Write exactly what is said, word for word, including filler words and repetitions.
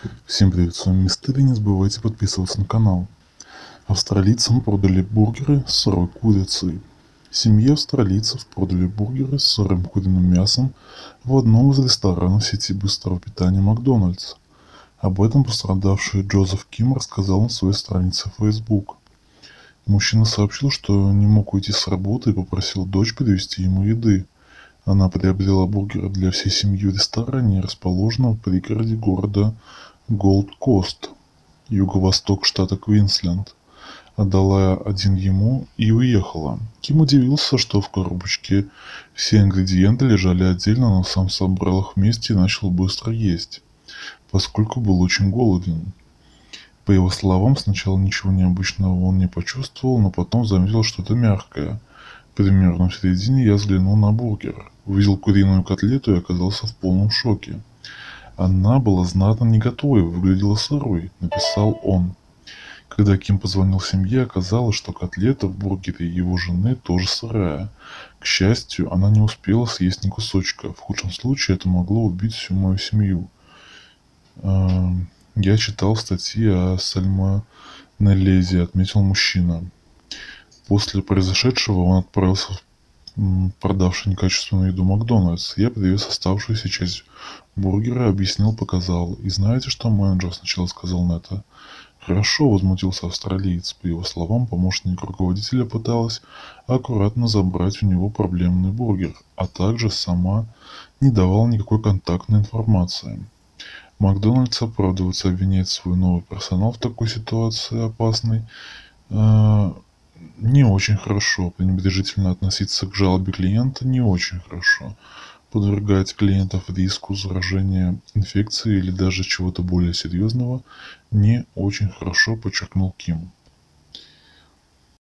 Всем привет, с вами Мистер, и не забывайте подписываться на канал. Австралийцам продали бургеры с сырой курицей. Семье австралийцев продали бургеры с сырым куриным мясом в одном из ресторанов сети быстрого питания Макдональдс. Об этом пострадавший Джозеф Ким рассказал на своей странице в Facebook. Мужчина сообщил, что не мог уйти с работы и попросил дочь привезти ему еды. Она приобрела бургеры для всей семьи в ресторане, расположенном в пригороде города Голд-Кост, юго-восток штата Квинсленд. Отдала один ему и уехала. Ким удивился, что в коробочке все ингредиенты лежали отдельно, но сам собрал их вместе и начал быстро есть, поскольку был очень голоден. По его словам, сначала ничего необычного он не почувствовал, но потом заметил что-то мягкое. Примерно в середине я взглянул на бургер, увидел куриную котлету и оказался в полном шоке. Она была знатно не готовой, выглядела сырой, написал он. Когда Ким позвонил семье, оказалось, что котлета в бургере его жены тоже сырая. К счастью, она не успела съесть ни кусочка. В худшем случае это могло убить всю мою семью. Я читал статьи о сальмонеллезе, отметил мужчина. После произошедшего он отправился в продавший некачественную еду Макдональдс. Я привез оставшуюся часть бургера, объяснил, показал. И знаете, что менеджер сначала сказал на это? Хорошо, возмутился австралиец. По его словам, помощник руководителя пыталась аккуратно забрать у него проблемный бургер, а также сама не давала никакой контактной информации. Макдональдс оправдывается, обвиняет свой новый персонал в такой ситуации опасной. Не очень хорошо. Пренебрежительно относиться к жалобе клиента не очень хорошо. Подвергать клиентов риску заражения инфекцией или даже чего-то более серьезного не очень хорошо, подчеркнул Ким.